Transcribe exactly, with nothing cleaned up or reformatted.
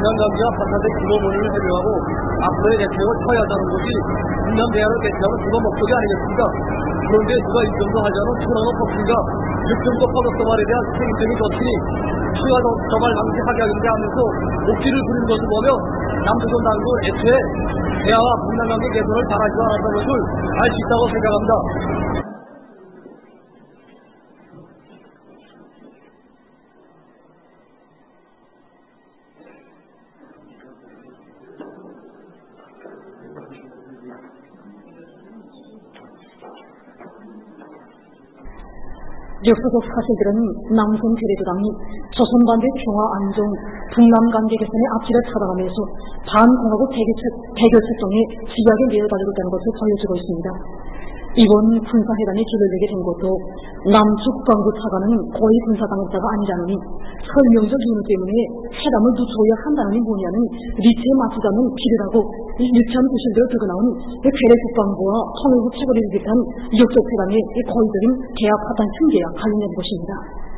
분남관계와 판사대 규모 모임을 해명하고 앞으로의 대책을 쳐야 하자는 것이 분남 대화를 개최하는 주거 목적이 아니겠습니까? 그런데 누가 이 정도 하자는 천원의 법칙과 육 정도 퍼덕서말에 대한 책임점이 덮치니 추가 저말 방지하게 하겠는데 하면서 옥기를 부린 것을 보며 남조선 당국은 애초에 대화와 분남관계 개선을 바라지도 않았던 것을 알 수 있다고 생각합니다. 역사적 사실들은 남선 비례조당이 조선반대 평화 안정, 북남관계 개선의 앞길을 찾아가면서 반공화국 대결책정에 집약에 내어달리고 있다는 것을 보여주고 있습니다. 이번 군사회담이 결렬되게 된 것도 남측 광부 차관은 고위 군사당국자가 아니라느니 설명적 이유 때문에 회담을 늦춰야 한다느니 뭐냐는 리치에 맞추지 않는 비례라고 유치한 구실대로 들고나온 괴뢰 국방부와 통일부 최고를 비롯한 역적 회담의 고의적인 계약 파탄 흉계와 관련된 것입니다.